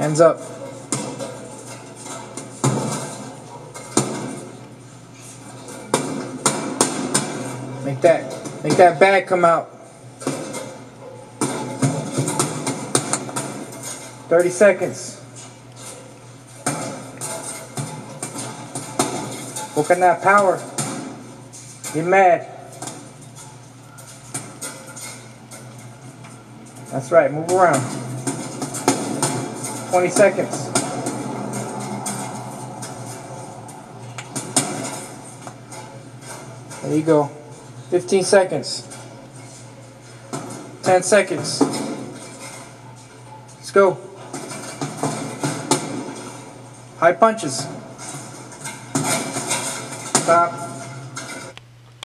Hands up. Make that bag come out. 30 seconds. Work on that power. Get mad. That's right, move around. 20 seconds. There you go. 15 seconds. 10 seconds. Let's go. High punches. Stop.